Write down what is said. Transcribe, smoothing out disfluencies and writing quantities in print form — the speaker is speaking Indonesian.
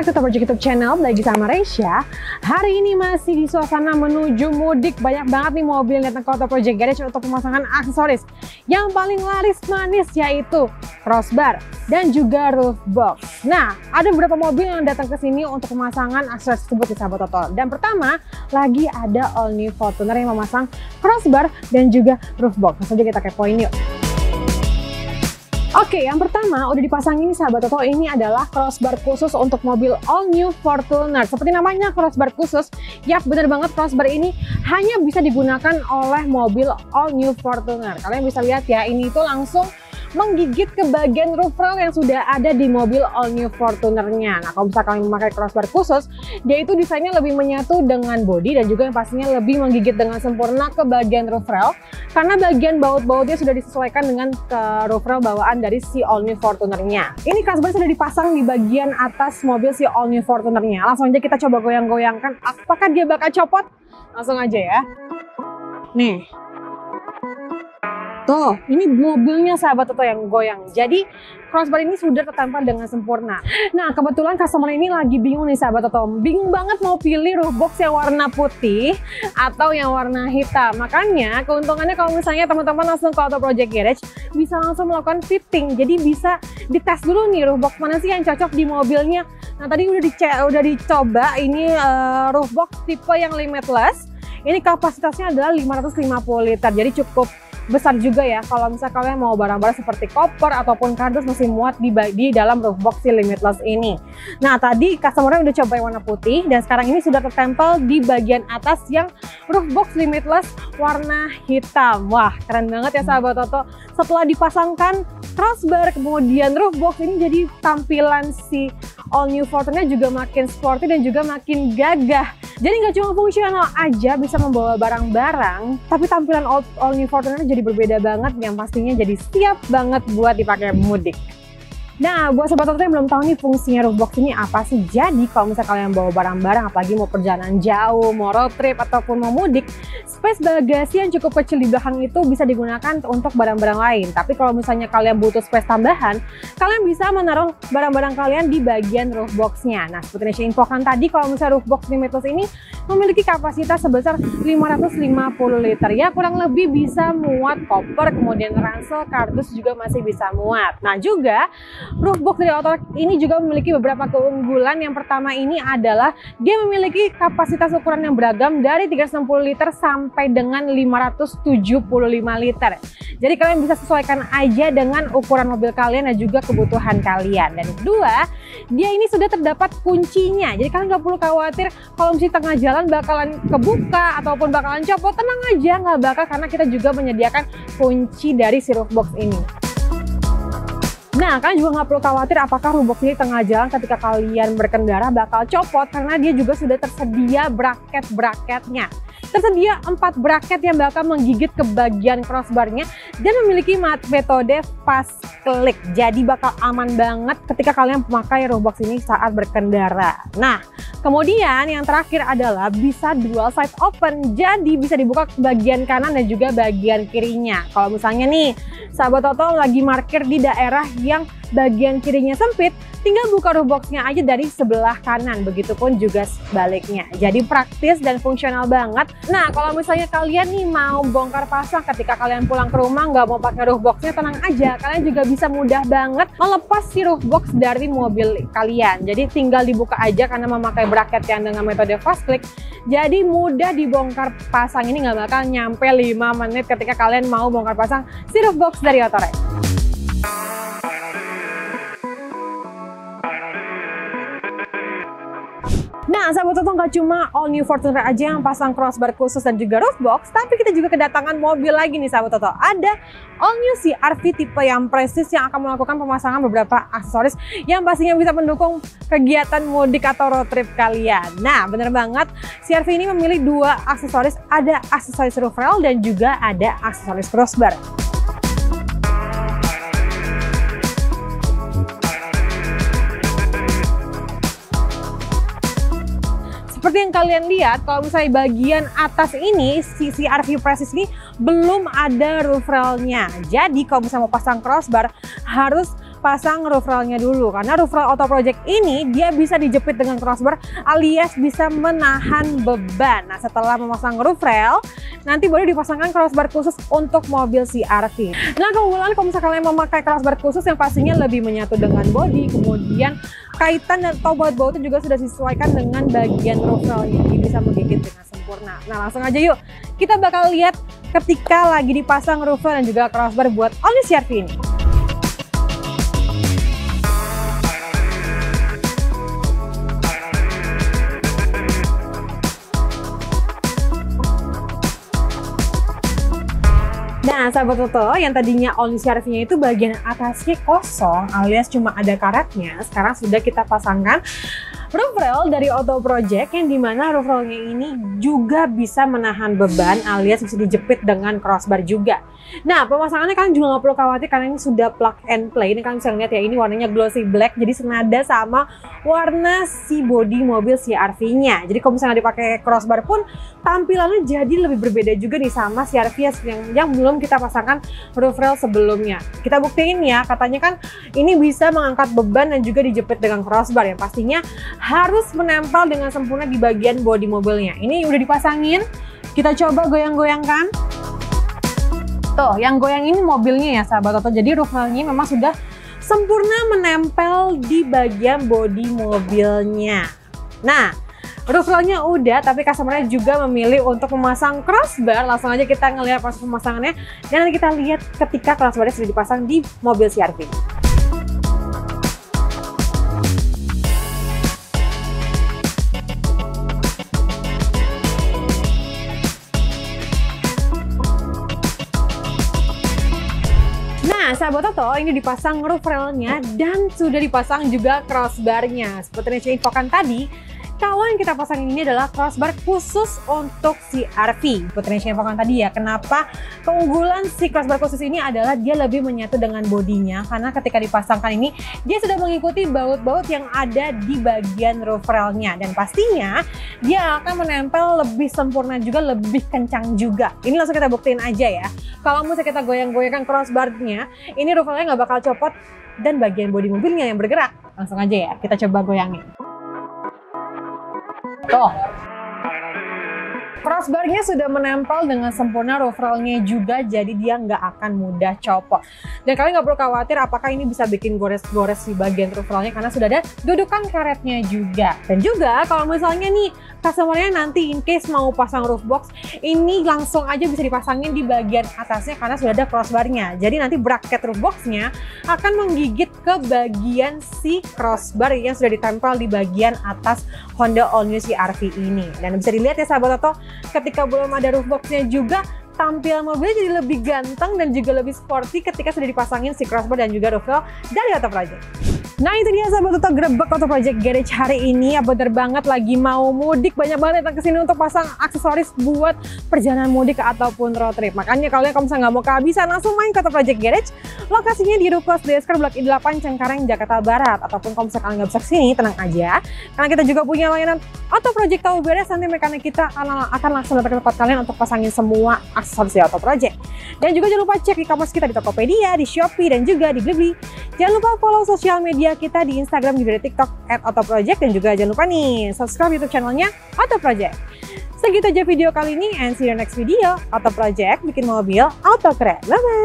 back to Top Project YouTube channel, lagi sama Reisha. Hari ini masih di suasana menuju mudik. Banyak banget nih mobil yang datang ke Top Project Garage untuk pemasangan aksesoris. Yang paling laris manis yaitu crossbar dan juga roof box. Nah, ada beberapa mobil yang datang ke sini untuk pemasangan aksesoris tersebut di sahabat Toto. Dan pertama, lagi ada all new Fortuner yang memasang crossbar dan juga roof box. Langsung aja kita kepoin yuk. Oke, yang pertama udah dipasang ini sahabat Toto, ini adalah crossbar khusus untuk mobil all new Fortuner. Seperti namanya, crossbar khusus. Yap, bener banget, crossbar ini hanya bisa digunakan oleh mobil all new Fortuner. Kalian bisa lihat ya, ini itu langsung menggigit ke bagian roof rail yang sudah ada di mobil all new Fortunernya. Nah, kalau misalkan kalian memakai crossbar khusus, dia itu desainnya lebih menyatu dengan bodi dan juga yang pastinya lebih menggigit dengan sempurna ke bagian roof rail, karena bagian baut-bautnya sudah disesuaikan dengan ke roof rail bawaan dari si all new Fortunernya. Ini crossbar sudah dipasang di bagian atas mobil si all new Fortunernya. Langsung aja kita coba goyang-goyangkan, apakah dia bakal copot? Langsung aja ya. Nih. Tuh, ini mobilnya sahabat Toto yang goyang. Jadi crossbar ini sudah tertempel dengan sempurna. Nah, kebetulan customer ini lagi bingung nih sahabat Toto. Bingung banget mau pilih roof box yang warna putih atau yang warna hitam. Makanya keuntungannya kalau misalnya teman-teman langsung ke Auto Project Garage, bisa langsung melakukan fitting. Jadi bisa dites dulu nih roof box mana sih yang cocok di mobilnya. Nah, tadi udah dicoba ini roof box tipe yang limitless. Ini kapasitasnya adalah 550 liter. Jadi cukup besar juga ya, kalau misalnya kalian mau barang-barang seperti koper ataupun kardus masih muat di dalam roof box si limitless ini. Nah, tadi customer-nya udah coba yang warna putih dan sekarang ini sudah tertempel di bagian atas yang roof box limitless warna hitam. Wah, keren banget ya sahabat Toto. Setelah dipasangkan crossbar kemudian roof box, ini jadi tampilan si all new Fortuner juga makin sporty dan juga makin gagah. Jadi nggak cuma fungsional aja bisa membawa barang-barang, tapi tampilan all new Fortuner jadi berbeda banget, yang pastinya jadi siap banget buat dipakai mudik. Nah, buat sobat Toto yang belum tahu nih fungsinya roof box ini apa sih. Jadi kalau misalnya kalian bawa barang-barang, apalagi mau perjalanan jauh, mau road trip ataupun mau mudik, space bagasi yang cukup kecil di belakang itu bisa digunakan untuk barang-barang lain. Tapi kalau misalnya kalian butuh space tambahan, kalian bisa menaruh barang-barang kalian di bagian roof boxnya. Nah, seperti yang saya infokan tadi, kalau misalnya roof box limitless ini memiliki kapasitas sebesar 550 liter. Ya, kurang lebih bisa muat koper, kemudian ransel, kardus juga masih bisa muat. Nah, juga roof box dari Auto ini juga memiliki beberapa keunggulan. Yang pertama ini adalah dia memiliki kapasitas ukuran yang beragam dari 360 liter sampai dengan 575 liter. Jadi kalian bisa sesuaikan aja dengan ukuran mobil kalian dan juga kebutuhan kalian. Dan kedua, dia ini sudah terdapat kuncinya. Jadi kalian nggak perlu khawatir kalau misalnya tengah jalan bakalan kebuka ataupun bakalan copot. Tenang aja, nggak bakal, karena kita juga menyediakan kunci dari si roof box ini. Nah, kalian juga nggak perlu khawatir apakah roof box ini tengah jalan ketika kalian berkendara bakal copot, karena dia juga sudah tersedia bracket-bracketnya. Tersedia 4 bracket yang bakal menggigit ke bagian crossbarnya dan memiliki metode fast click. Jadi bakal aman banget ketika kalian memakai roof box ini saat berkendara. Nah, kemudian yang terakhir adalah bisa dual side open. Jadi bisa dibuka bagian kanan dan juga bagian kirinya. Kalau misalnya nih, sahabat Toto lagi parkir di daerah yang bagian kirinya sempit, tinggal buka roof boxnya aja dari sebelah kanan. Begitupun juga sebaliknya. Jadi praktis dan fungsional banget. Nah, kalau misalnya kalian nih mau bongkar pasang ketika kalian pulang ke rumah nggak mau pakai roof boxnya, tenang aja. Kalian juga bisa mudah banget melepas si roof box dari mobil kalian. Jadi tinggal dibuka aja karena memakai bracket yang dengan metode fast click. Jadi mudah dibongkar pasang, ini nggak bakal nyampe 5 menit ketika kalian mau bongkar pasang si roof box dari Autorec. Nah, sahabat Toto, nggak cuma all new Fortuner aja yang pasang crossbar khusus dan juga roof box, tapi kita juga kedatangan mobil lagi nih sahabat Toto. Ada all new CR-V tipe yang prestis yang akan melakukan pemasangan beberapa aksesoris yang pastinya bisa mendukung kegiatan mudik atau road trip kalian. Nah, bener banget, CR-V ini memilih 2 aksesoris, ada aksesoris roof rail dan juga ada aksesoris crossbar. Seperti yang kalian lihat, kalau misalnya bagian atas ini, si CR-V Prestige ini belum ada roof railnya. Jadi kalau misalnya mau pasang crossbar, harus pasang roof railnya dulu, karena roof rail Auto Project ini dia bisa dijepit dengan crossbar alias bisa menahan beban. Nah, setelah memasang roof rail, nanti baru dipasangkan crossbar khusus untuk mobil CR-V. Nah, keunggulan kalau misalkan kalian memakai crossbar khusus yang pastinya lebih menyatu dengan bodi, kemudian kaitan dan atau baut-bautnya juga sudah disesuaikan dengan bagian roof railnya, jadi bisa menggigit dengan sempurna. Nah, langsung aja yuk kita bakal lihat ketika lagi dipasang roof rail dan juga crossbar buat all new CR-V ini. Nah, sahabat Toto, yang tadinya all new CR-V-nya itu bagian atasnya kosong alias cuma ada karetnya, sekarang sudah kita pasangkan roof rail dari Auto Project yang dimana roof railnya ini juga bisa menahan beban alias bisa dijepit dengan crossbar juga. Nah, pemasangannya kalian juga nggak perlu khawatir karena ini sudah plug and play. Ini kalian bisa lihat ya, ini warnanya glossy black, jadi senada sama warna si bodi mobil CR-V-nya. Jadi kalau misalnya dipakai crossbar pun tampilannya jadi lebih berbeda juga nih sama CR-V yang belum kita pasangkan roof rail sebelumnya. Kita buktiin ya, katanya kan ini bisa mengangkat beban dan juga dijepit dengan crossbar yang pastinya harus menempel dengan sempurna di bagian bodi mobilnya. Ini udah dipasangin, kita coba goyang-goyangkan. Tuh, yang goyang ini mobilnya ya sahabat Toto. Jadi roof railnya memang sudah sempurna menempel di bagian bodi mobilnya. Nah, roof railnya udah, tapi customer-nya juga memilih untuk memasang crossbar. Langsung aja kita ngelihat proses pemasangannya dan nanti kita lihat ketika crossbar-nya sudah dipasang di mobil CR-V. Nah, sahabat Toto, ini dipasang roof railnya dan sudah dipasang juga crossbarnya. Seperti yang saya infokan tadi, kalau yang kita pasang ini adalah crossbar khusus untuk CR-V. Seperti yang saya infokan tadi ya, kenapa keunggulan si crossbar khusus ini adalah dia lebih menyatu dengan bodinya. Karena ketika dipasangkan ini, dia sudah mengikuti baut-baut yang ada di bagian roof railnya. Dan pastinya dia akan menempel lebih sempurna juga, lebih kencang juga. Ini langsung kita buktiin aja ya. Kalau misalnya kita goyang-goyangkan crossbarnya, ini roof railnya nggak bakal copot dan bagian bodi mobilnya yang bergerak. Langsung aja ya, kita coba goyangin. Tuh, crossbarnya sudah menempel dengan sempurna roof railnya juga, jadi dia nggak akan mudah copot. Dan kalian nggak perlu khawatir apakah ini bisa bikin gores-gores di bagian roof railnya karena sudah ada dudukan karetnya juga. Dan juga kalau misalnya nih customer-nya nanti in case mau pasang roof box, ini langsung aja bisa dipasangin di bagian atasnya karena sudah ada crossbarnya. Jadi nanti bracket roof box-nya akan menggigit ke bagian si crossbar yang sudah ditempel di bagian atas Honda All New CR-V ini. Dan bisa dilihat ya sahabat Toto, ketika belum ada roof box-nya juga tampilan mobilnya jadi lebih ganteng dan juga lebih sporty ketika sudah dipasangin si crossbar dan juga roof rail dari Auto Project. Nah, itu dia sahabat Toto, grebek Auto Project Garage hari ini. Ya bener banget, lagi mau mudik, banyak banget datang ke sini untuk pasang aksesoris buat perjalanan mudik ataupun road trip. Makanya kalau misalnya nggak mau kehabisan, langsung main ke Auto Project Garage. Lokasinya di Rukos Desker Blok I8 Cengkareng, Jakarta Barat. Ataupun kalau misalnya kalian nggak bisa kesini, tenang aja, karena kita juga punya layanan Auto Project tahu beres. Nanti mekanik kita akan langsung datang ke tempat kalian untuk pasangin semua aksesoris di Auto Project. Dan juga jangan lupa cek e-commerce kita di Tokopedia, di Shopee, dan juga di Blibli. Jangan lupa follow sosial media kita di Instagram, juga di TikTok @autoproject, dan juga jangan lupa nih subscribe YouTube channelnya Auto Project. Segitu aja video kali ini, and see you next video. Auto Project bikin mobil auto keren. Bye bye.